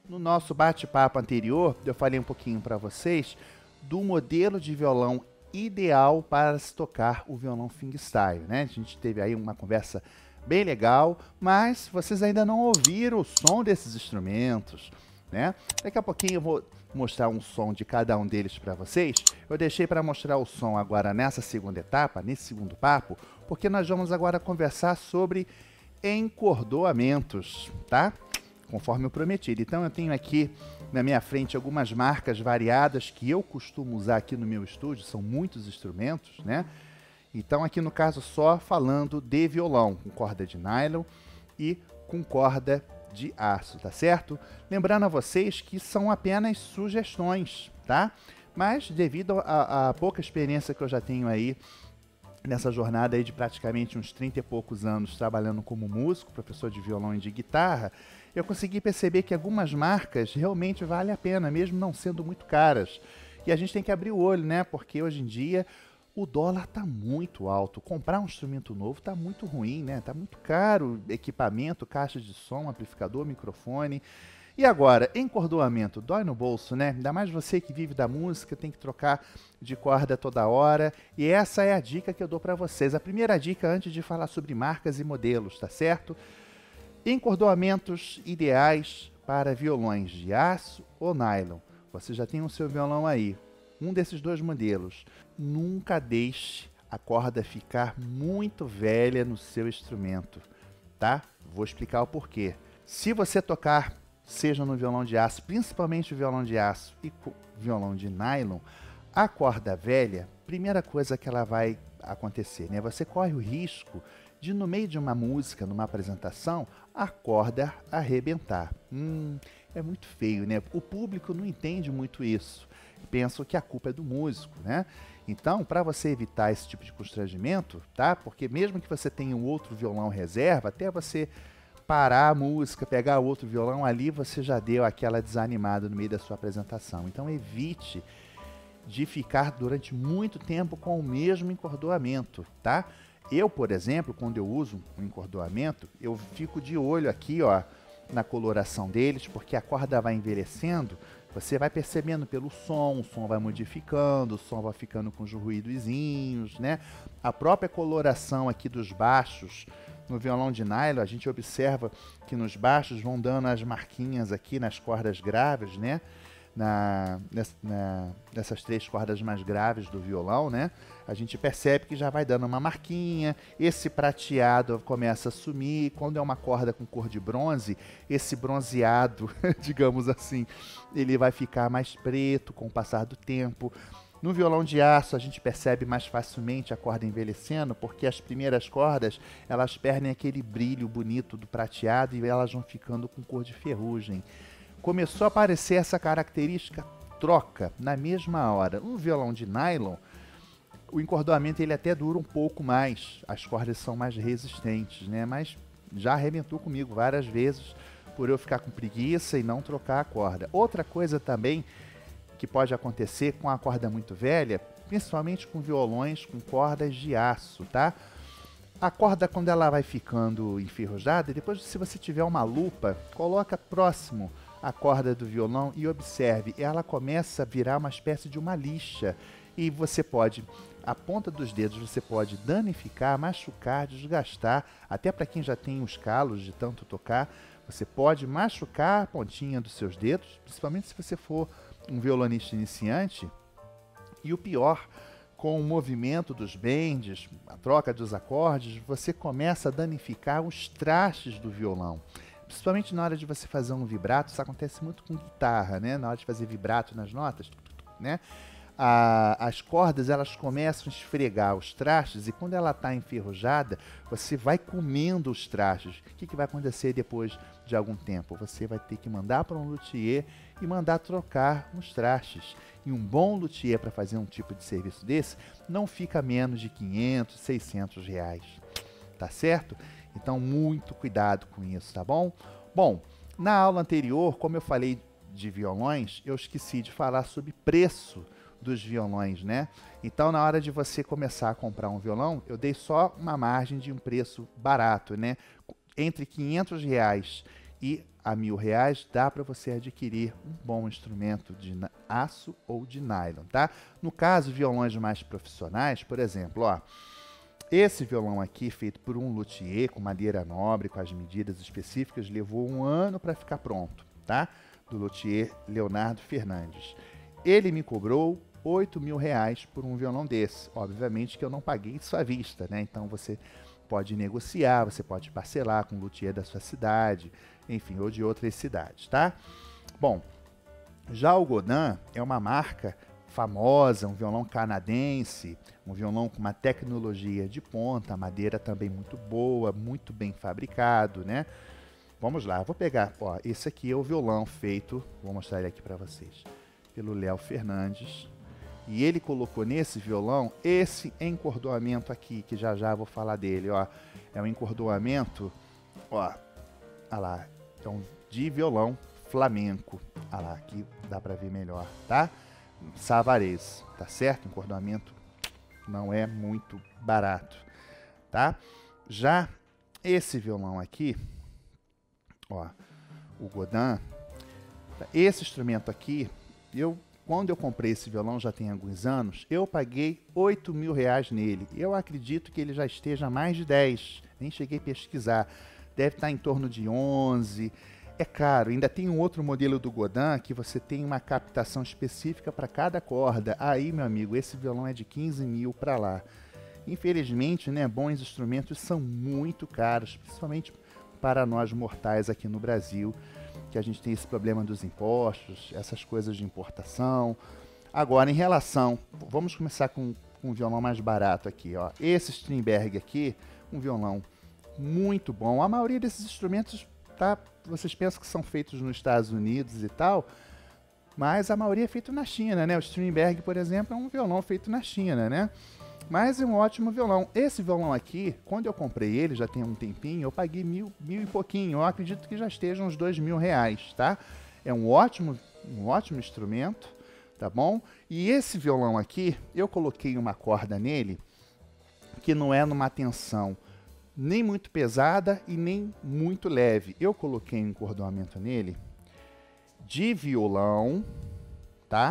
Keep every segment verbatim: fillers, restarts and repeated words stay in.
No nosso bate-papo anterior, eu falei um pouquinho para vocês do modelo de violão ideal para se tocar o violão fingerstyle, né? A gente teve aí uma conversa bem legal, mas vocês ainda não ouviram o som desses instrumentos, né? Daqui a pouquinho eu vou mostrar um som de cada um deles para vocês. Eu deixei para mostrar o som agora nessa segunda etapa, nesse segundo papo, porque nós vamos agora conversar sobre encordoamentos, tá? Conforme eu prometi. Então eu tenho aqui na minha frente algumas marcas variadas que eu costumo usar aqui no meu estúdio, são muitos instrumentos, né? Então aqui no caso só falando de violão, com corda de nylon e com corda de aço, tá certo? Lembrando a vocês que são apenas sugestões, tá? Mas devido à pouca experiência que eu já tenho aí nessa jornada aí de praticamente uns trinta e poucos anos trabalhando como músico, professor de violão e de guitarra, eu consegui perceber que algumas marcas realmente valem a pena, mesmo não sendo muito caras. E a gente tem que abrir o olho, né? Porque hoje em dia o dólar está muito alto. Comprar um instrumento novo está muito ruim, né? Está muito caro, equipamento, caixa de som, amplificador, microfone. E agora, encordoamento, dói no bolso, né? Ainda mais você que vive da música, tem que trocar de corda toda hora. E essa é a dica que eu dou para vocês. A primeira dica antes de falar sobre marcas e modelos, tá certo? Encordoamentos ideais para violões de aço ou nylon. Você já tem o seu violão aí, um desses dois modelos. Nunca deixe a corda ficar muito velha no seu instrumento, tá? Vou explicar o porquê. Se você tocar, seja no violão de aço, principalmente o violão de aço e violão de nylon, a corda velha, primeira coisa que ela vai acontecer, né? Você corre o risco de, no meio de uma música, numa apresentação, a corda arrebentar. Hum, é muito feio, né? O público não entende muito isso. Pensam que a culpa é do músico, né? Então, para você evitar esse tipo de constrangimento, tá? Porque mesmo que você tenha um outro violão reserva, até você parar a música, pegar outro violão, ali você já deu aquela desanimada no meio da sua apresentação. Então, evite de ficar durante muito tempo com o mesmo encordoamento, tá? Eu, por exemplo, quando eu uso um encordoamento, eu fico de olho aqui, ó, na coloração deles, porque a corda vai envelhecendo, você vai percebendo pelo som, o som vai modificando, o som vai ficando com os ruídozinhos, né? A própria coloração aqui dos baixos, no violão de nylon, a gente observa que nos baixos vão dando as marquinhas aqui nas cordas graves, né? Na, na, nessas três cordas mais graves do violão, né? A gente percebe que já vai dando uma marquinha, esse prateado começa a sumir. Quando é uma corda com cor de bronze, esse bronzeado, digamos assim, ele vai ficar mais preto com o passar do tempo. No violão de aço, a gente percebe mais facilmente a corda envelhecendo, porque as primeiras cordas, elas perdem aquele brilho bonito do prateado e elas vão ficando com cor de ferrugem. Começou a aparecer essa característica, troca na mesma hora. No violão de nylon, o encordoamento ele até dura um pouco mais, as cordas são mais resistentes, né? Mas já arrebentou comigo várias vezes por eu ficar com preguiça e não trocar a corda. Outra coisa também que pode acontecer com a corda muito velha, principalmente com violões com cordas de aço, tá? A corda, quando ela vai ficando enferrujada, depois, se você tiver uma lupa, coloca próximo a corda do violão e observe, ela começa a virar uma espécie de uma lixa e você pode, a ponta dos dedos, você pode danificar, machucar, desgastar, até para quem já tem os calos de tanto tocar, você pode machucar a pontinha dos seus dedos, principalmente se você for um violonista iniciante. E o pior, com o movimento dos bends, a troca dos acordes, você começa a danificar os trastes do violão. Principalmente na hora de você fazer um vibrato, isso acontece muito com guitarra, né? Na hora de fazer vibrato nas notas, né? A, as cordas, elas começam a esfregar os trastes e quando ela está enferrujada, você vai comendo os trastes. O que, que vai acontecer depois de algum tempo? Você vai ter que mandar para um luthier e mandar trocar os trastes. E um bom luthier para fazer um tipo de serviço desse não fica menos de quinhentos, seiscentos reais. Tá certo? Então, muito cuidado com isso, tá bom? Bom, na aula anterior, como eu falei de violões, eu esqueci de falar sobre preço dos violões, né? Então, na hora de você começar a comprar um violão, eu dei só uma margem de um preço barato, né? Entre quinhentos reais e a mil reais dá para você adquirir um bom instrumento de aço ou de nylon, tá? No caso, violões mais profissionais, por exemplo, ó, esse violão aqui, feito por um luthier, com madeira nobre, com as medidas específicas, levou um ano para ficar pronto, tá? Do luthier Leonardo Fernandes. Ele me cobrou oito mil reais por um violão desse. Obviamente que eu não paguei isso à vista, né? Então você pode negociar, você pode parcelar com o luthier da sua cidade, enfim, ou de outras cidades, tá? Bom, já o Godin é uma marca famosa, um violão canadense, um violão com uma tecnologia de ponta, madeira também muito boa, muito bem fabricado, né? Vamos lá, vou pegar, ó, esse aqui é o violão feito, vou mostrar ele aqui para vocês, pelo Léo Fernandes. E ele colocou nesse violão esse encordoamento aqui, que já já vou falar dele, ó. É um encordoamento, ó, ó lá, é um de violão flamenco. Ó lá, aqui dá para ver melhor, tá? Savarez, tá certo? Encordoamento não é muito barato, tá? Já esse violão aqui, ó, o Godin, esse instrumento aqui, eu quando eu comprei esse violão, já tem alguns anos, eu paguei oito mil reais nele. Eu acredito que ele já esteja a mais de dez, nem cheguei a pesquisar. Deve estar em torno de onze. É caro. Ainda tem um outro modelo do Godin que você tem uma captação específica para cada corda. Aí, meu amigo, esse violão é de quinze mil para lá. Infelizmente, né, bons instrumentos são muito caros, principalmente para nós mortais aqui no Brasil, que a gente tem esse problema dos impostos, essas coisas de importação. Agora, em relação, vamos começar com, com um violão mais barato aqui, ó. Esse Strindberg aqui, um violão muito bom. A maioria desses instrumentos, tá, vocês pensam que são feitos nos Estados Unidos e tal, mas a maioria é feito na China, né? O Strindberg, por exemplo, é um violão feito na China, né? Mas é um ótimo violão. Esse violão aqui, quando eu comprei ele, já tem um tempinho, eu paguei mil, mil e pouquinho. Eu acredito que já esteja uns dois mil reais, tá? É um ótimo, um ótimo instrumento, tá bom? E esse violão aqui, eu coloquei uma corda nele que não é numa tensão nem muito pesada e nem muito leve. Eu coloquei um encordoamento nele de violão, tá?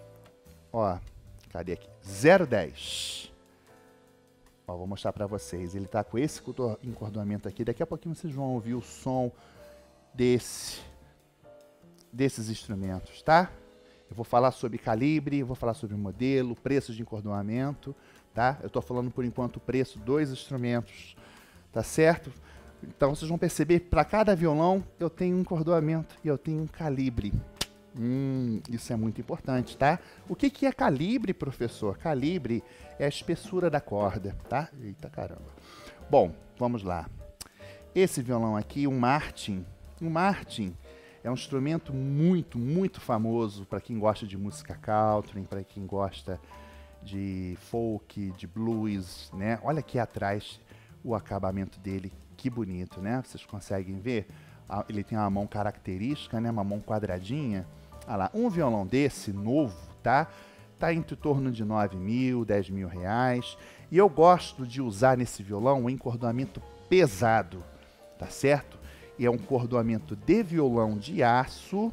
Ó, cadê aqui? zero dez. Ó, vou mostrar para vocês. Ele tá com esse encordoamento aqui. Daqui a pouquinho vocês vão ouvir o som desse, desses instrumentos, tá? Eu vou falar sobre calibre, vou falar sobre modelo, preço de encordoamento, tá? Eu tô falando por enquanto o preço dos instrumentos, tá certo? Então vocês vão perceber, para cada violão eu tenho um encordoamento e eu tenho um calibre. Hum, isso é muito importante, tá? O que que é calibre, professor? Calibre é a espessura da corda, tá? Eita caramba. Bom, vamos lá. Esse violão aqui, um Martin. Um Martin é um instrumento muito, muito famoso para quem gosta de música country, para quem gosta de folk, de blues, né? Olha aqui atrás o acabamento dele, que bonito, né? Vocês conseguem ver? Ele tem uma mão característica, né? Uma mão quadradinha. Olha lá, um violão desse, novo, tá? Tá entre o torno de nove mil, dez mil reais. E eu gosto de usar nesse violão um encordoamento pesado, tá certo? E é um encordoamento de violão de aço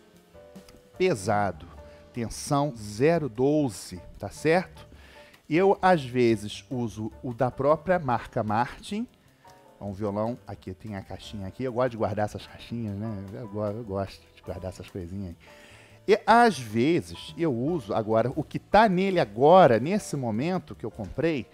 pesado. Tensão zero doze, tá certo? Eu, às vezes, uso o da própria marca Martin. É um violão, aqui tem a caixinha aqui. Eu gosto de guardar essas caixinhas, né? Eu, eu gosto de guardar essas coisinhas aí. E às vezes eu uso agora, o que está nele agora, nesse momento que eu comprei,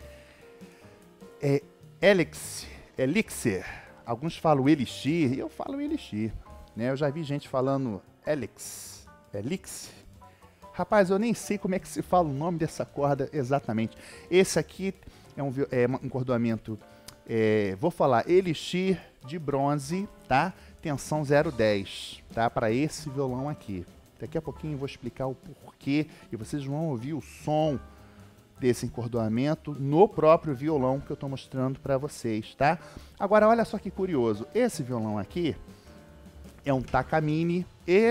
é Elixir, Elixir. Alguns falam Elixir, e eu falo Elixir, né? Eu já vi gente falando Elix, Elixir. Rapaz, eu nem sei como é que se fala o nome dessa corda exatamente. Esse aqui é um, é um encordoamento, é, vou falar Elixir de bronze, tá? Tensão zero dez, tá? Para esse violão aqui. Daqui a pouquinho eu vou explicar o porquê e vocês vão ouvir o som desse encordoamento no próprio violão que eu estou mostrando para vocês, tá? Agora, olha só que curioso. Esse violão aqui é um Takamine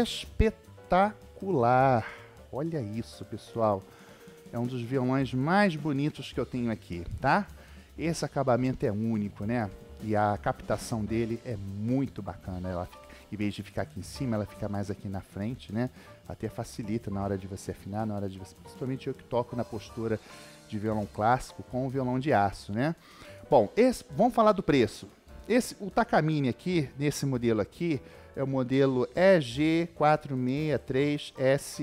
espetacular. Olha isso, pessoal. É um dos violões mais bonitos que eu tenho aqui, tá? Esse acabamento é único, né? E a captação dele é muito bacana. Ela fica... em vez de ficar aqui em cima, ela fica mais aqui na frente, né? Até facilita na hora de você afinar, na hora de você, principalmente eu que toco na postura de violão clássico com o violão de aço, né? Bom, esse, vamos falar do preço. Esse, o Takamine aqui, nesse modelo aqui, é o modelo E G quatro seis três S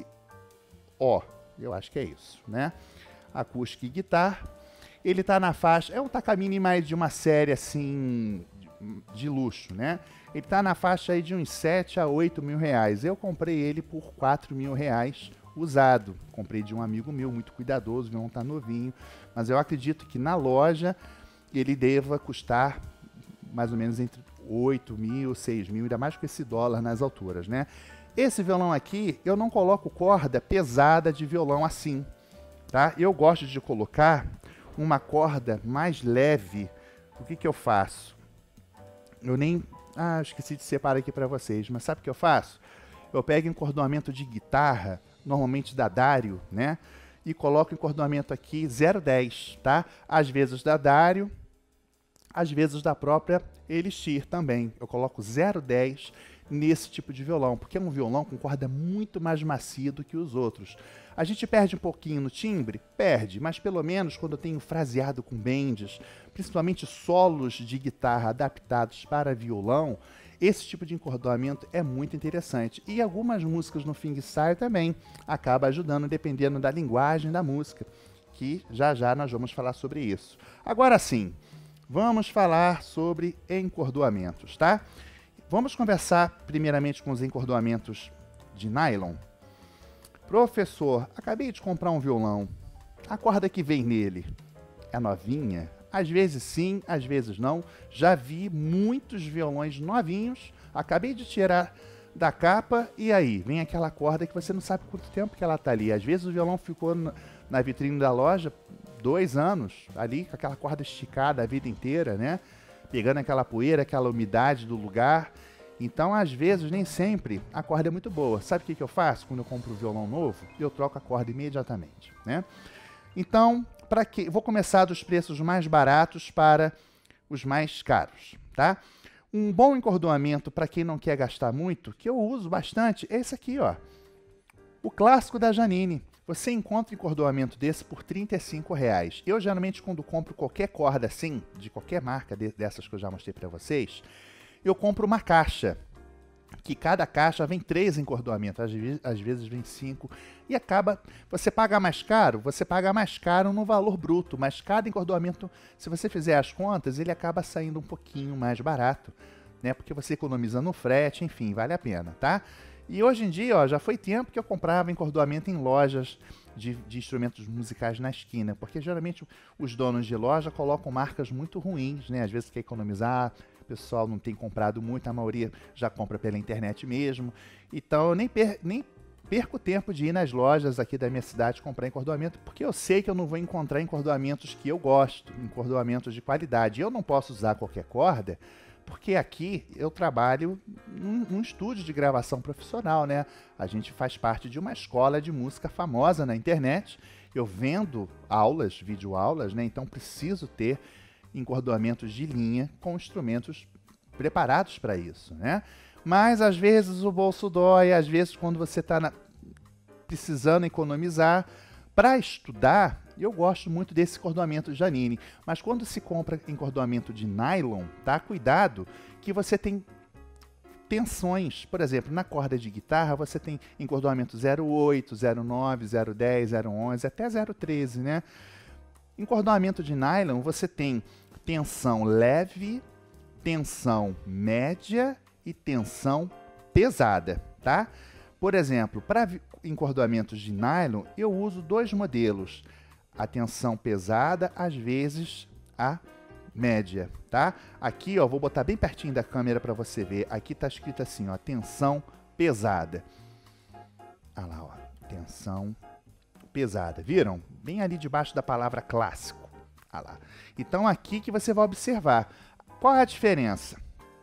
O. Eu acho que é isso, né? Acústica e guitarra. Ele tá na faixa, é um Takamine mais de uma série assim, de, de luxo, né? Ele tá na faixa aí de uns sete a oito mil reais. Eu comprei ele por quatro mil reais usado. Comprei de um amigo meu, muito cuidadoso, o violão tá novinho. Mas eu acredito que na loja ele deva custar mais ou menos entre oito mil, seis mil, ainda mais com esse dólar nas alturas, né? Esse violão aqui, eu não coloco corda pesada de violão assim, tá? Eu gosto de colocar uma corda mais leve. O que que eu faço? Eu nem... Ah, esqueci de separar aqui para vocês, mas sabe o que eu faço? Eu pego encordoamento de guitarra, normalmente da Dario, né? E coloco encordoamento aqui zero dez, tá? Às vezes da Dario, às vezes da própria Elixir também. Eu coloco zero dez nesse tipo de violão, porque é um violão com corda muito mais macia do que os outros. A gente perde um pouquinho no timbre? Perde, mas pelo menos quando eu tenho fraseado com bends, principalmente solos de guitarra adaptados para violão, esse tipo de encordoamento é muito interessante. E algumas músicas no fingerstyle também acaba ajudando, dependendo da linguagem da música, que já já nós vamos falar sobre isso. Agora sim, vamos falar sobre encordoamentos, tá? Vamos conversar primeiramente com os encordoamentos de nylon. Professor, acabei de comprar um violão. A corda que vem nele é novinha? Às vezes sim, às vezes não. Já vi muitos violões novinhos. Acabei de tirar da capa e aí vem aquela corda que você não sabe quanto tempo que ela está ali. Às vezes o violão ficou na vitrine da loja dois anos, ali com aquela corda esticada a vida inteira, né? Pegando aquela poeira, aquela umidade do lugar. Então, às vezes, nem sempre, a corda é muito boa. Sabe o que que eu faço quando eu compro um violão novo? Eu troco a corda imediatamente, né? Então, para que... vou começar dos preços mais baratos para os mais caros, tá? Um bom encordoamento para quem não quer gastar muito, que eu uso bastante, é esse aqui, ó. O clássico da Janine. Você encontra encordoamento desse por trinta e cinco reais. Eu, geralmente, quando compro qualquer corda assim, de qualquer marca de, dessas que eu já mostrei para vocês, eu compro uma caixa, que cada caixa vem três encordoamentos, às vezes, às vezes vem cinco, e acaba, você paga mais caro, você paga mais caro no valor bruto, mas cada encordoamento, se você fizer as contas, ele acaba saindo um pouquinho mais barato, né? Porque você economiza no frete, enfim, vale a pena, tá? E hoje em dia, ó, já foi tempo que eu comprava encordoamento em lojas de, de instrumentos musicais na esquina, porque geralmente os donos de loja colocam marcas muito ruins, né? Às vezes quer economizar, o pessoal não tem comprado muito, a maioria já compra pela internet mesmo. Então eu nem, per, nem perco tempo de ir nas lojas aqui da minha cidade comprar encordoamento, porque eu sei que eu não vou encontrar encordoamentos que eu gosto, encordoamentos de qualidade. Eu não posso usar qualquer corda, porque aqui eu trabalho num, num estúdio de gravação profissional, né? A gente faz parte de uma escola de música famosa na internet. Eu vendo aulas, videoaulas, né? Então preciso ter encordoamentos de linha com instrumentos preparados para isso, né? Mas às vezes o bolso dói, às vezes quando você está precisando economizar. Para estudar, eu gosto muito desse encordoamento Janine, mas quando se compra encordoamento de nylon, tá? Cuidado que você tem tensões. Por exemplo, na corda de guitarra você tem encordoamento zero oito, zero nove, zero dez, zero onze, até zero treze, né? Encordoamento de nylon você tem tensão leve, tensão média e tensão pesada, tá? Por exemplo, para encordoamentos de nylon, eu uso dois modelos. A tensão pesada, às vezes a média, tá? Aqui, ó, vou botar bem pertinho da câmera para você ver. Aqui tá escrito assim, ó, tensão pesada. Olha lá, ó, tensão pesada. Viram? Bem ali debaixo da palavra clássico. Olha lá. Então, aqui que você vai observar. Qual é a diferença?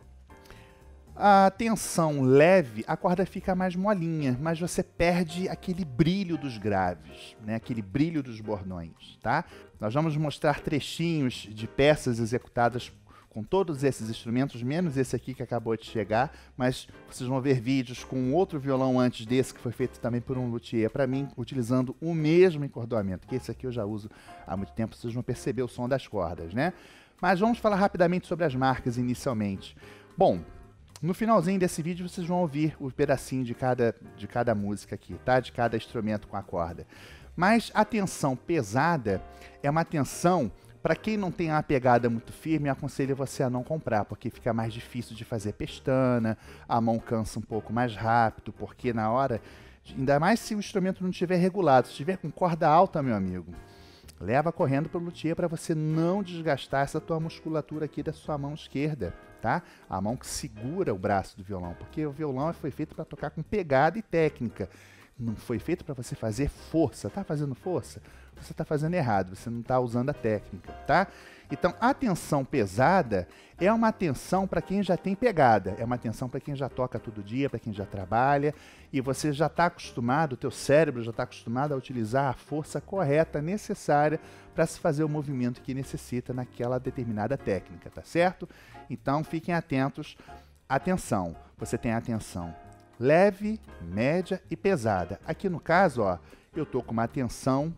A tensão leve, a corda fica mais molinha, mas você perde aquele brilho dos graves, né? Aquele brilho dos bordões, tá? Nós vamos mostrar trechinhos de peças executadas com todos esses instrumentos, menos esse aqui que acabou de chegar, mas vocês vão ver vídeos com outro violão antes desse, que foi feito também por um luthier para mim, utilizando o mesmo encordoamento, que esse aqui eu já uso há muito tempo, vocês vão perceber o som das cordas, né? Mas vamos falar rapidamente sobre as marcas inicialmente. Bom, no finalzinho desse vídeo vocês vão ouvir o pedacinho de cada, de cada música aqui, tá? De cada instrumento com a corda. Mas a tensão pesada é uma tensão, para quem não tem uma pegada muito firme, eu aconselho você a não comprar, porque fica mais difícil de fazer pestana, a mão cansa um pouco mais rápido, porque na hora, ainda mais se o instrumento não estiver regulado, se estiver com corda alta, meu amigo, leva correndo para o luthier para você não desgastar essa tua musculatura aqui da sua mão esquerda, tá? A mão que segura o braço do violão, porque o violão foi feito para tocar com pegada e técnica. Não foi feito para você fazer força. Tá fazendo força? Você está fazendo errado, você não está usando a técnica, tá? Então, a tensão pesada é uma tensão para quem já tem pegada, é uma tensão para quem já toca todo dia, para quem já trabalha, e você já está acostumado, o teu cérebro já está acostumado a utilizar a força correta, necessária, para se fazer o movimento que necessita naquela determinada técnica, tá certo? Então, fiquem atentos. Atenção, você tem a tensão leve, média e pesada. Aqui no caso, ó, eu tô com uma tensão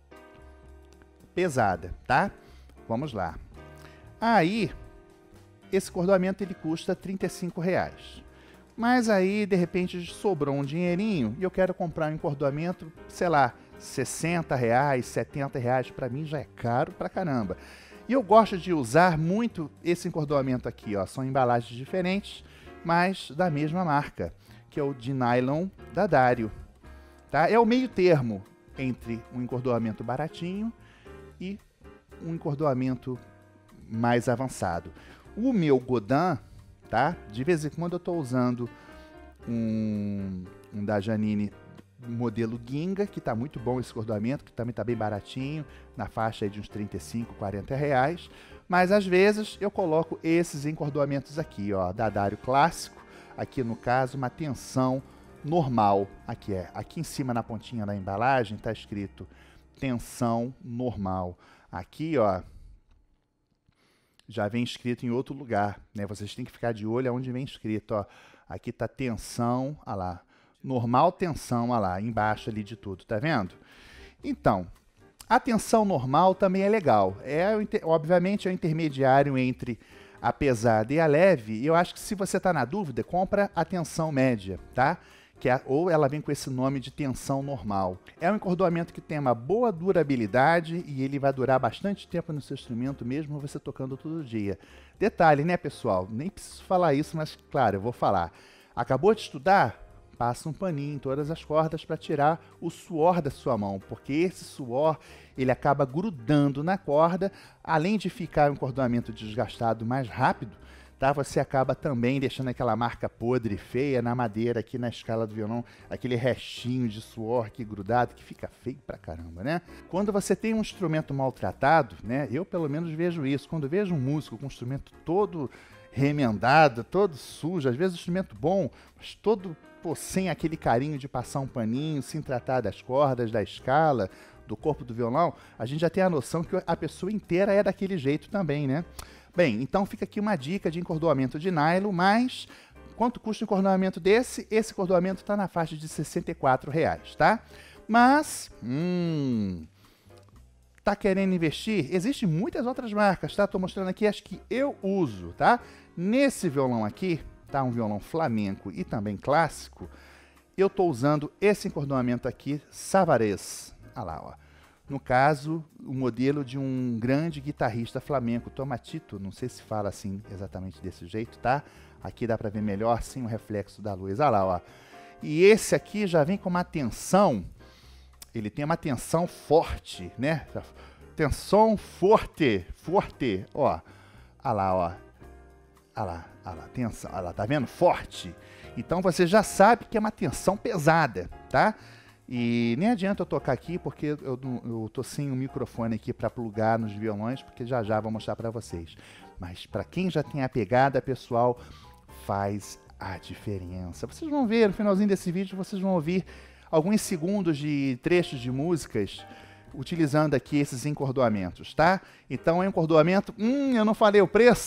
pesada, tá? Vamos lá. Aí, esse cordoamento ele custa trinta e cinco reais. Mas aí, de repente, sobrou um dinheirinho e eu quero comprar um encordoamento, sei lá, sessenta reais, setenta reais, para mim já é caro pra caramba. E eu gosto de usar muito esse encordoamento aqui, ó, são embalagens diferentes, mas da mesma marca, que é o de nylon da Dario, tá? É o meio termo entre um encordoamento baratinho e um encordoamento mais avançado. O meu Godin, tá? De vez em quando eu estou usando um, um da Janine modelo Ginga, que está muito bom esse encordoamento, que também está bem baratinho, na faixa aí de uns trinta e cinco, quarenta reais. Mas às vezes eu coloco esses encordoamentos aqui, ó, da Dario clássico. Aqui no caso, uma tensão normal. Aqui é, aqui em cima na pontinha da embalagem está escrito tensão normal. Aqui, ó, já vem escrito em outro lugar, né? Vocês têm que ficar de olho aonde vem escrito, ó. Aqui está tensão, ó lá, normal tensão, ó lá, embaixo ali de tudo, tá vendo? Então, a tensão normal também é legal. É, obviamente, é o intermediário entre a pesada e a leve, e eu acho que se você está na dúvida, compra a tensão média, tá? Que é, ou ela vem com esse nome de tensão normal. É um encordoamento que tem uma boa durabilidade e ele vai durar bastante tempo no seu instrumento, mesmo você tocando todo dia. Detalhe, né, pessoal? Nem preciso falar isso, mas claro, eu vou falar. Acabou de estudar? Passa um paninho em todas as cordas para tirar o suor da sua mão, porque esse suor ele acaba grudando na corda, além de ficar um encordoamento desgastado mais rápido, tá? Você acaba também deixando aquela marca podre, feia na madeira aqui na escala do violão, aquele restinho de suor aqui grudado que fica feio pra caramba, né? Quando você tem um instrumento maltratado, né? Eu pelo menos vejo isso, quando eu vejo um músico com um instrumento todo remendado, todo sujo, às vezes um instrumento bom, mas todo pô, sem aquele carinho de passar um paninho, sem tratar das cordas, da escala, do corpo do violão, a gente já tem a noção que a pessoa inteira é daquele jeito também, né? Bem, então fica aqui uma dica de encordoamento de nylon, mas quanto custa um encordoamento desse? Esse encordoamento está na faixa de sessenta e quatro reais, tá? Mas, hum, tá querendo investir? Existem muitas outras marcas, tá? Tô mostrando aqui as que eu uso, tá? Nesse violão aqui, tá? Um violão flamenco e também clássico, eu tô usando esse encordoamento aqui, Savarez. Olha lá, ó. No caso, o modelo de um grande guitarrista flamenco, Tomatito, não sei se fala assim exatamente desse jeito, tá? Aqui dá para ver melhor, sim, o reflexo da luz. Olha lá, ó. E esse aqui já vem com uma tensão, ele tem uma tensão forte, né? Tensão forte, forte, ó. Olha lá, ó. Olha lá, olha lá, tensão, olha lá, tá vendo? Forte. Então você já sabe que é uma tensão pesada, tá? E nem adianta eu tocar aqui, porque eu, eu tô sem o microfone aqui para plugar nos violões, porque já já vou mostrar para vocês. Mas para quem já tem a pegada, pessoal, faz a diferença. Vocês vão ver, no finalzinho desse vídeo, vocês vão ouvir alguns segundos de trechos de músicas utilizando aqui esses encordoamentos, tá? Então, é um encordoamento... Hum, eu não falei o preço?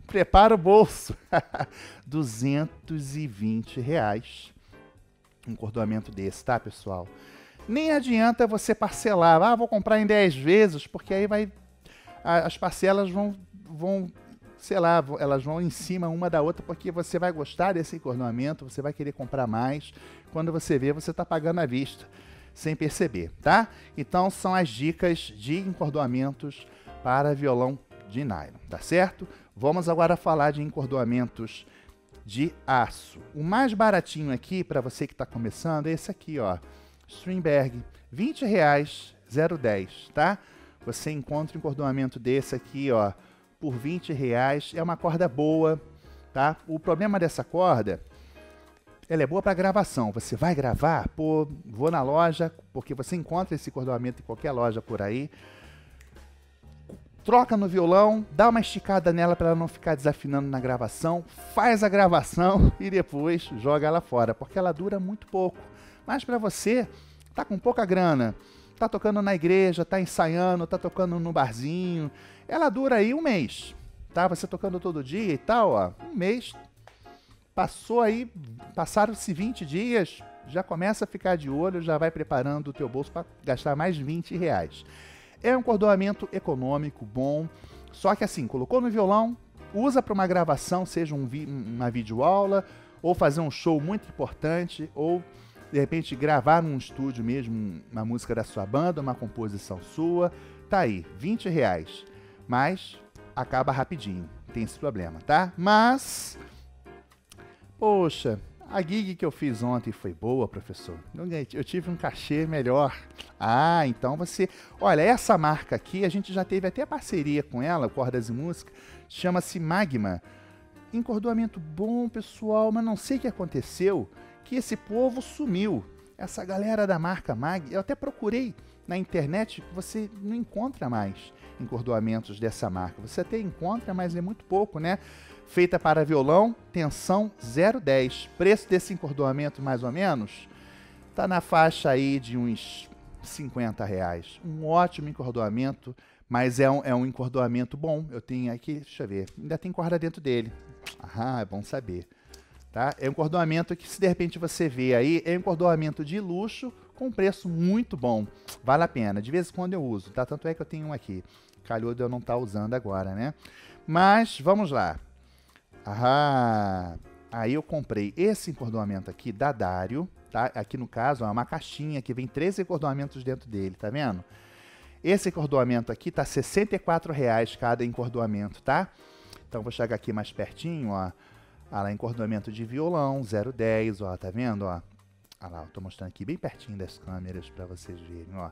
prepara o bolso. duzentos e vinte reais. Um encordoamento desse, tá, pessoal? Nem adianta você parcelar. Ah, vou comprar em dez vezes, porque aí vai... as parcelas vão, vão, sei lá, elas vão em cima uma da outra, porque você vai gostar desse encordoamento, você vai querer comprar mais. Quando você vê, você está pagando à vista, sem perceber, tá? Então, são as dicas de encordoamentos para violão de nylon, tá certo? Vamos agora falar de encordoamentos de aço. O mais baratinho aqui, para você que está começando, é esse aqui, ó. Strindberg, vinte reais, zero dez, tá? Você encontra um encordoamento desse aqui, ó, por vinte reais. É uma corda boa, tá? O problema dessa corda, ela é boa para gravação. Você vai gravar, pô, vou na loja, porque você encontra esse encordoamento em qualquer loja por aí. Troca no violão, dá uma esticada nela para ela não ficar desafinando na gravação, faz a gravação e depois joga ela fora, porque ela dura muito pouco. Mas para você, tá com pouca grana, tá tocando na igreja, tá ensaiando, tá tocando no barzinho, ela dura aí um mês, tá? Você tocando todo dia e tal, ó, um mês, passou aí, passaram-se vinte dias, já começa a ficar de olho, já vai preparando o teu bolso para gastar mais vinte reais. É um encordoamento econômico, bom, só que assim, colocou no violão, usa para uma gravação, seja um vi uma videoaula, ou fazer um show muito importante, ou de repente gravar num estúdio mesmo uma música da sua banda, uma composição sua, tá aí, vinte reais. Mas acaba rapidinho, tem esse problema, tá? Mas, poxa, a gig que eu fiz ontem foi boa, professor. Eu tive um cachê melhor. Ah, então você... Olha, essa marca aqui, a gente já teve até parceria com ela, Cordas e Música, chama-se Magma. Encordoamento bom, pessoal, mas não sei o que aconteceu, que esse povo sumiu. Essa galera da marca Mag, eu até procurei na internet, você não encontra mais encordoamentos dessa marca. Você até encontra, mas é muito pouco, né? Feita para violão, tensão zero dez. Preço desse encordoamento, mais ou menos, tá na faixa aí de uns cinquenta reais. Um ótimo encordoamento, mas é um, é um encordoamento bom. Eu tenho aqui, deixa eu ver, ainda tem corda dentro dele. Ah, é bom saber. Tá? É um encordoamento que, se de repente você vê aí, é um encordoamento de luxo com preço muito bom. Vale a pena. De vez em quando eu uso, tá? Tanto é que eu tenho um aqui. Calhou de eu não estar usando agora, né? Mas, vamos lá. Ah, aí eu comprei esse encordoamento aqui da Dario, tá? Aqui no caso, é uma caixinha que vem três encordoamentos dentro dele, tá vendo? Esse encordoamento aqui tá sessenta e quatro reais cada encordoamento, tá? Então, vou chegar aqui mais pertinho, ó. Ah lá, encordoamento de violão, zero dez, ó, tá vendo, ó? Ah lá, eu tô mostrando aqui bem pertinho das câmeras para vocês verem, ó.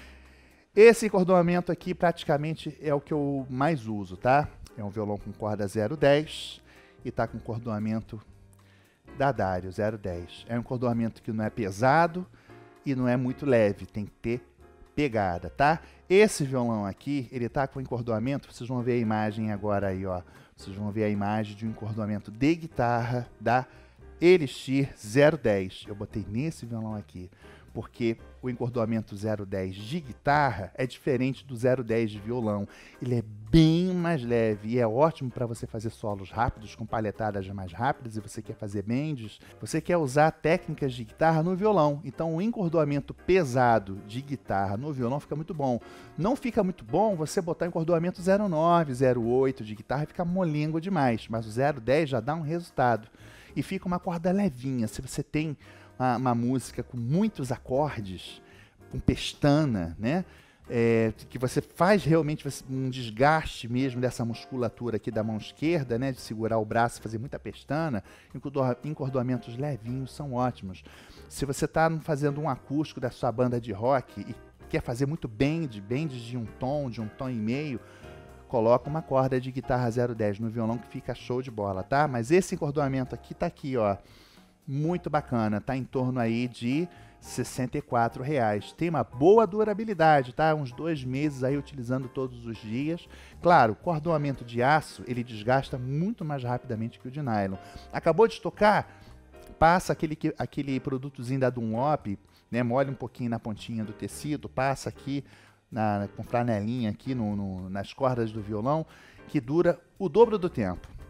Esse encordoamento aqui praticamente é o que eu mais uso, tá? É um violão com corda zero dez e tá com encordoamento da Dario, zero dez. É um encordoamento que não é pesado e não é muito leve, tem que ter pegada, tá? Esse violão aqui, ele tá com encordoamento, vocês vão ver a imagem agora aí, ó. Vocês vão ver a imagem de um encordoamento de guitarra da Elixir zero dez. Eu botei nesse violão aqui, porque o encordoamento zero dez de guitarra é diferente do zero dez de violão. Ele é bem mais leve e é ótimo para você fazer solos rápidos, com palhetadas mais rápidas, e você quer fazer bends, você quer usar técnicas de guitarra no violão. Então, o encordoamento pesado de guitarra no violão fica muito bom. Não fica muito bom você botar encordoamento zero nove, zero oito de guitarra, fica molengo demais, mas o zero dez já dá um resultado. E fica uma corda levinha. Se você tem uma, uma música com muitos acordes, com pestana, né? É, que você faz realmente um desgaste mesmo dessa musculatura aqui da mão esquerda, né? De segurar o braço e fazer muita pestana, encordoamentos levinhos são ótimos. Se você está fazendo um acústico da sua banda de rock e quer fazer muito bend, bends de um tom, de um tom e meio, coloca uma corda de guitarra zero dez no violão que fica show de bola, tá? Mas esse encordoamento aqui tá aqui, ó, muito bacana, tá em torno aí de sessenta e quatro reais. Tem uma boa durabilidade, tá? Uns dois meses aí utilizando todos os dias. Claro, o cordoamento de aço, ele desgasta muito mais rapidamente que o de nylon. Acabou de tocar, passa aquele, aquele produtozinho da Dunlop, né? Molha um pouquinho na pontinha do tecido, passa aqui Na, com flanelinha aqui no, no, nas cordas do violão, que dura o dobro do tempo.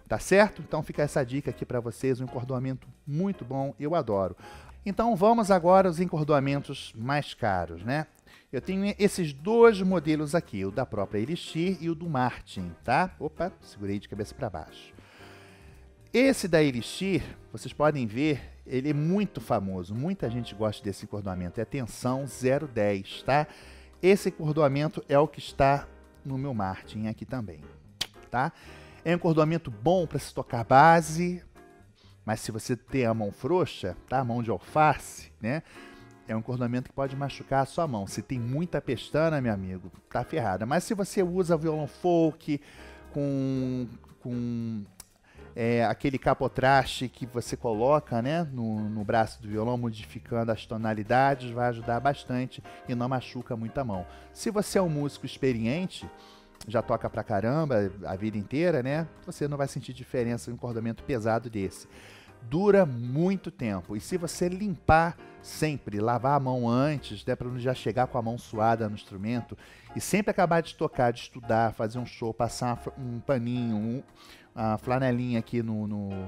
tá certo? Então fica essa dica aqui para vocês, um encordoamento muito bom, eu adoro. Então vamos agora aos encordoamentos mais caros, né? Eu tenho esses dois modelos aqui, o da própria Elixir e o do Martin, tá? Opa, segurei de cabeça para baixo. Esse da Elixir, vocês podem ver, ele é muito famoso, muita gente gosta desse encordoamento, é tensão zero dez, tá? Esse encordoamento é o que está no meu Martin aqui também, tá? É um encordoamento bom para se tocar base, mas se você tem a mão frouxa, tá? A mão de alface, né? É um encordoamento que pode machucar a sua mão. Se tem muita pestana, meu amigo, tá ferrada. Mas se você usa violão folk com, com é, aquele capotraste que você coloca, né, no, no braço do violão, modificando as tonalidades, vai ajudar bastante e não machuca muito a mão. Se você é um músico experiente, já toca pra caramba a vida inteira, né, você não vai sentir diferença em um encordoamento pesado desse. Dura muito tempo, e se você limpar sempre, lavar a mão antes, né, para não já chegar com a mão suada no instrumento, e sempre acabar de tocar, de estudar, fazer um show, passar um paninho, um, uma flanelinha aqui no, no,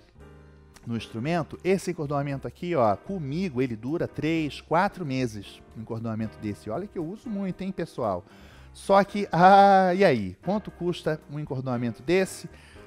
no instrumento, esse encordoamento aqui, ó, comigo ele dura três, quatro meses, um encordoamento desse. Olha que eu uso muito, hein, pessoal? Só que, ah, e aí? Quanto custa um encordoamento desse?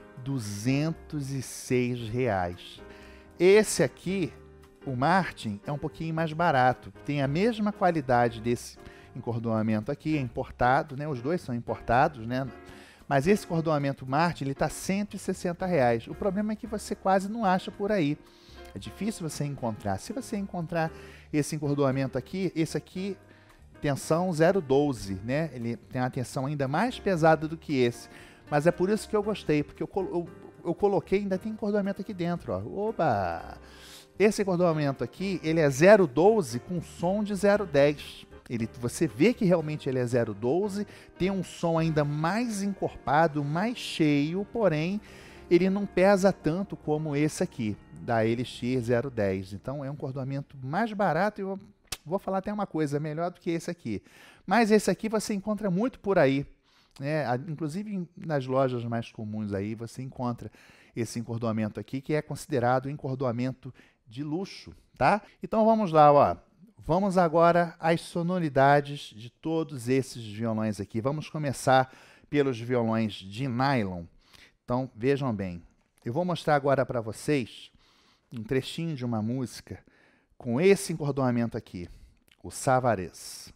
duzentos e seis reais. Esse aqui, o Martin, é um pouquinho mais barato. Tem a mesma qualidade desse encordoamento aqui, é importado, né? Os dois são importados, né? Mas esse encordoamento Martin, ele está cento e sessenta reais. O problema é que você quase não acha por aí. É difícil você encontrar. Se você encontrar esse encordoamento aqui, esse aqui, tensão zero doze, né? Ele tem uma tensão ainda mais pesada do que esse. Mas é por isso que eu gostei, porque eu, eu, eu coloquei, ainda tem encordoamento aqui dentro, ó. Oba! Esse encordoamento aqui, ele é zero doze com som de zero dez. Ele, você vê que realmente ele é zero doze, tem um som ainda mais encorpado, mais cheio, porém, ele não pesa tanto como esse aqui, da Elixir zero dez. Então, é um encordoamento mais barato e eu vou falar até uma coisa, melhor do que esse aqui. Mas esse aqui você encontra muito por aí. É, inclusive nas lojas mais comuns aí você encontra esse encordoamento aqui, que é considerado um encordoamento de luxo, tá? Então vamos lá, ó. Vamos agora às sonoridades de todos esses violões aqui. Vamos começar pelos violões de nylon. Então vejam bem, eu vou mostrar agora para vocês um trechinho de uma música com esse encordoamento aqui, o Savarez.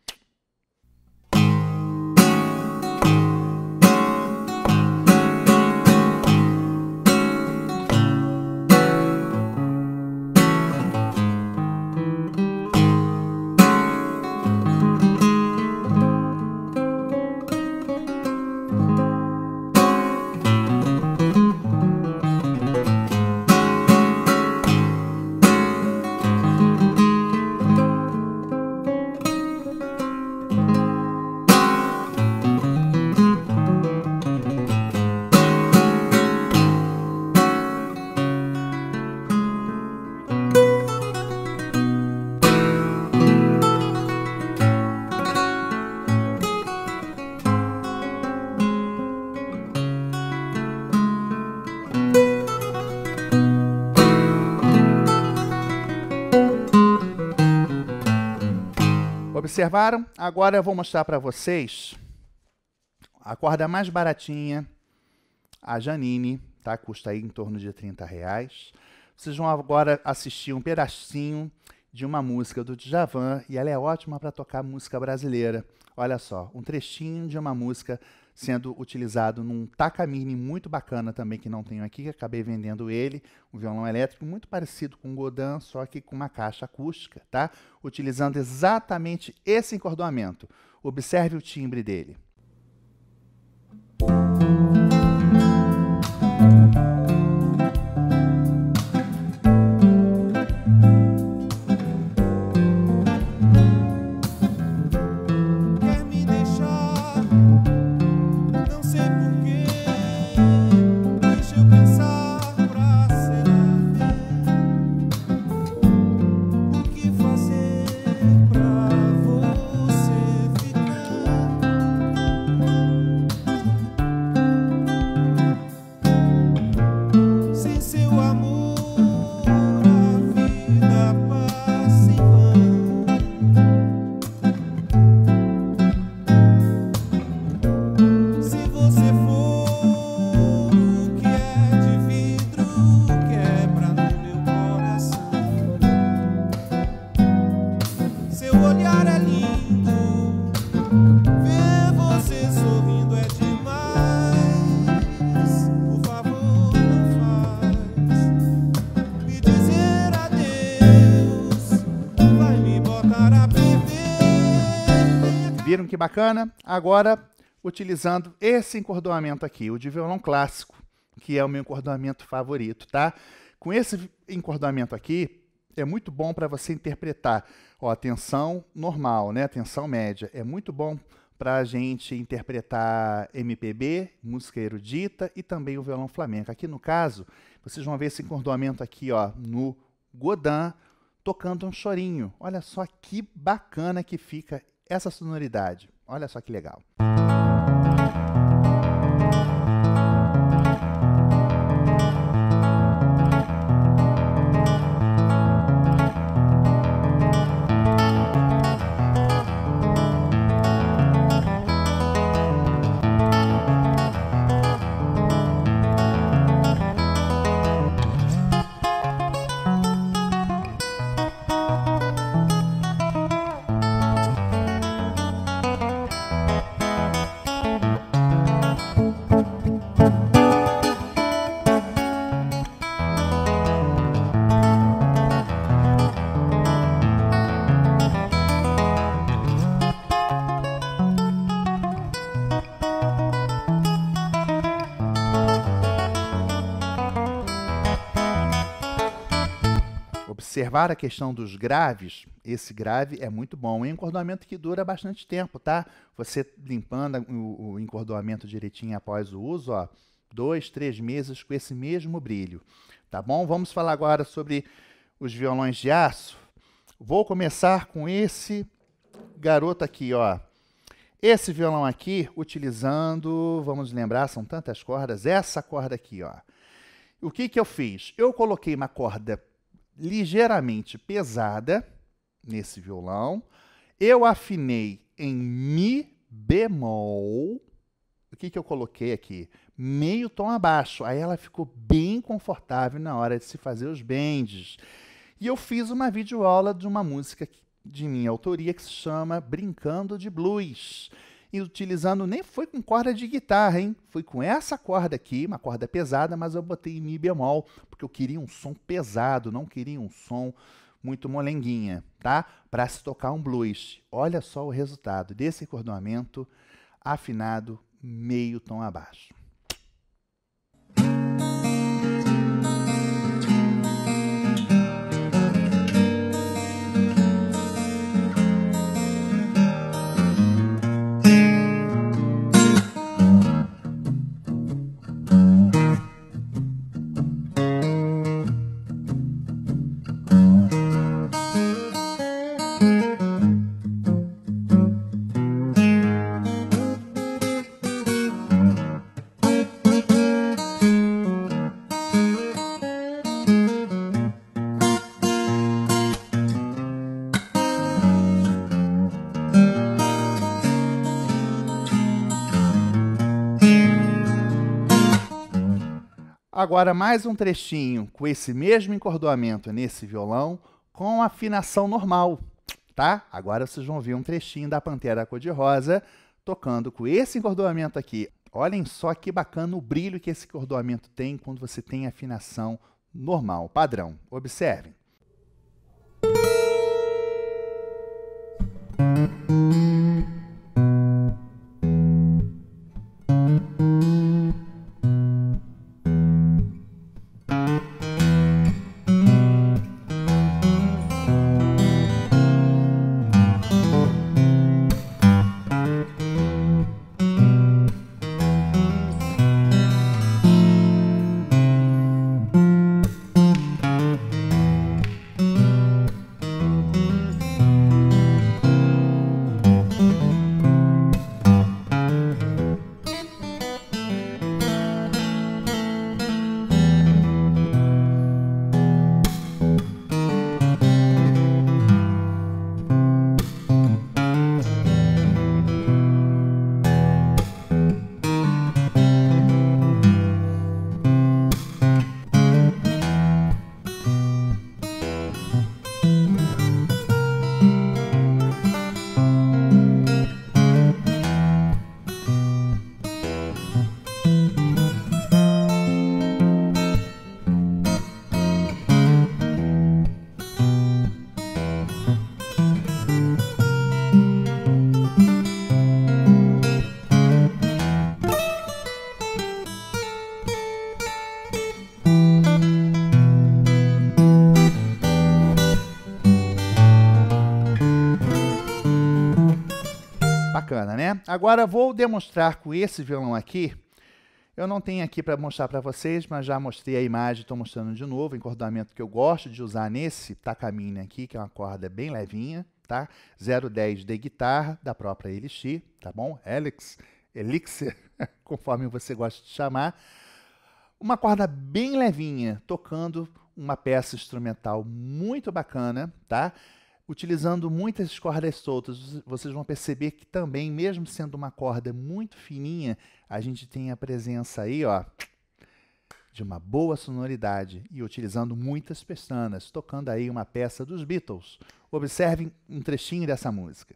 Observaram? Agora eu vou mostrar para vocês a corda mais baratinha, a Janine, tá? Custa aí em torno de trinta reais. Vocês vão agora assistir um pedacinho de uma música do Djavan e ela é ótima para tocar música brasileira. Olha só, um trechinho de uma música sendo utilizado num Takamine muito bacana também, que não tenho aqui, que acabei vendendo ele, um violão elétrico muito parecido com o Godin, só que com uma caixa acústica, tá? Utilizando exatamente esse encordoamento. Observe o timbre dele. que bacana? Agora, utilizando esse encordoamento aqui, o de violão clássico, que é o meu encordoamento favorito, tá? Com esse encordoamento aqui, é muito bom para você interpretar. Ó, tensão normal, né? Tensão média. É muito bom para a gente interpretar M P B, música erudita e também o violão flamenco. Aqui no caso, vocês vão ver esse encordoamento aqui, ó, no Godin, tocando um chorinho. Olha só que bacana que fica essa sonoridade. Olha só que legal. Observar a questão dos graves, esse grave é muito bom. É um encordoamento que dura bastante tempo, tá? Você limpando o, o encordoamento direitinho após o uso, ó, dois, três meses com esse mesmo brilho, tá bom? Vamos falar agora sobre os violões de aço. Vou começar com esse garoto aqui, ó. Esse violão aqui, utilizando, vamos lembrar, são tantas cordas, essa corda aqui, ó. O que que eu fiz? Eu coloquei uma corda ligeiramente pesada nesse violão, eu afinei em Mi bemol. O que que eu coloquei aqui? Meio tom abaixo, aí ela ficou bem confortável na hora de se fazer os bends. E eu fiz uma videoaula de uma música de minha autoria que se chama Brincando de Blues. E utilizando, nem foi com corda de guitarra, hein? Foi com essa corda aqui, uma corda pesada, mas eu botei em Mi bemol, porque eu queria um som pesado, não queria um som muito molenguinha, tá? Para se tocar um blues. Olha só o resultado desse encordoamento afinado meio tom abaixo. Agora mais um trechinho com esse mesmo encordoamento nesse violão com afinação normal, tá? Agora vocês vão ver um trechinho da Pantera Cor-de-Rosa tocando com esse encordoamento aqui. Olhem só que bacana o brilho que esse encordoamento tem quando você tem afinação normal, padrão. Observem. bacana, né? Agora vou demonstrar com esse violão aqui. Eu não tenho aqui para mostrar para vocês, mas já mostrei a imagem, estou mostrando de novo o encordamento que eu gosto de usar nesse Takamine aqui, que é uma corda bem levinha, tá? zero dez de guitarra, da própria Elixir, tá bom? Elix, Elixir, conforme você gosta de chamar. Uma corda bem levinha, tocando uma peça instrumental muito bacana, tá? Utilizando muitas cordas soltas, vocês vão perceber que também, mesmo sendo uma corda muito fininha, a gente tem a presença aí, ó, de uma boa sonoridade e utilizando muitas pestanas, tocando aí uma peça dos Beatles. Observem um trechinho dessa música.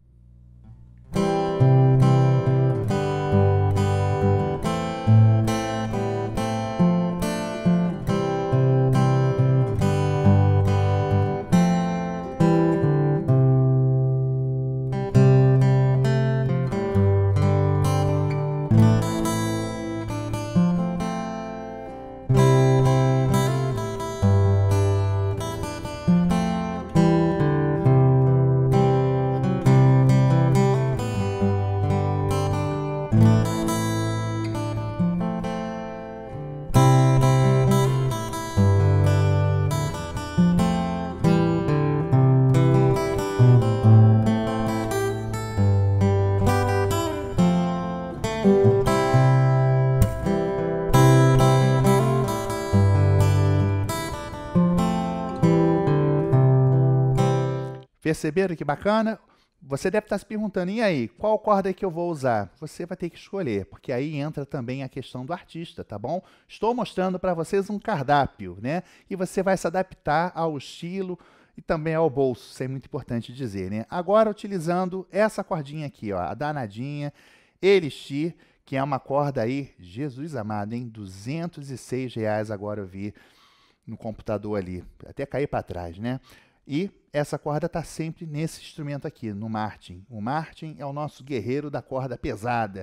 Perceberam que bacana? Você deve estar se perguntando, e aí, qual corda que eu vou usar? Você vai ter que escolher, porque aí entra também a questão do artista, tá bom? Estou mostrando para vocês um cardápio, né? E você vai se adaptar ao estilo e também ao bolso, isso é muito importante dizer, né? Agora, utilizando essa cordinha aqui, ó, a danadinha Elixir, que é uma corda aí, Jesus amado, hein? duzentos e seis reais agora eu vi no computador ali, até cair para trás, né? E essa corda está sempre nesse instrumento aqui, no Martin. O Martin é o nosso guerreiro da corda pesada.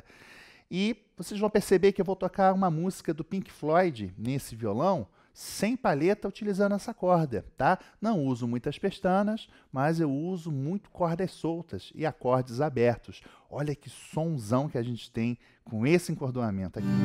E vocês vão perceber que eu vou tocar uma música do Pink Floyd nesse violão, sem palheta, utilizando essa corda, tá? Não uso muitas pestanas, mas eu uso muito cordas soltas e acordes abertos. Olha que sonzão que a gente tem com esse encordoamento aqui.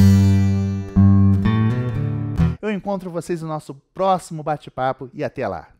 Eu encontro vocês no nosso próximo bate-papo e até lá!